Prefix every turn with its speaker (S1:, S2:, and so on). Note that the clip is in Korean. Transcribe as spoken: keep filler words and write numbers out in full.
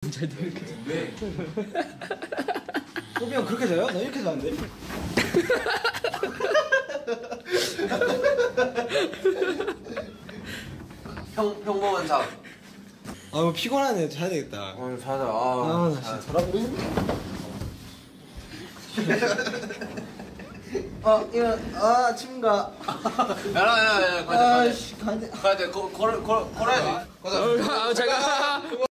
S1: 안 잘 돼.
S2: 왜?
S3: 호비 형 그렇게 자요? 나 이렇게 자는데?
S2: 형, 평범한 잠.
S3: 아, 뭐 피곤하네. 자야 되겠다.
S2: 어, 자자. 아,
S3: 아, 나 진짜 돌아보고 아, 이거, 아, 아침인가?
S2: 야, 야, 야, 가자, 가자.
S3: 아씨, 가야 돼.
S2: 가야 돼. 걸, 걸, 걸, 걸어야 돼. 가자.
S1: 아, 잠깐.